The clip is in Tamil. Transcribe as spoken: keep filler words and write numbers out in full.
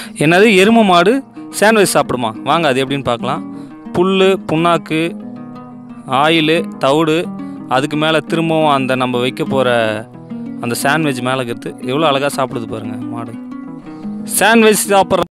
என்னது எருமை மாடு சாண்ட்விச் சாப்பிடுமா? வாங்க அது எப்படின்னு பார்க்கலாம். புல், புண்ணாக்கு, ஆயில், தவிடு, அதுக்கு மேலே திரும்பவும் அந்த நம்ம வைக்க போகிற அந்த சாண்ட்விச் மேலே இருக்கிறது எவ்வளோ அழகாக சாப்பிடுது பாருங்கள் மாடு. சாண்ட்விச் சாப்பிட்ற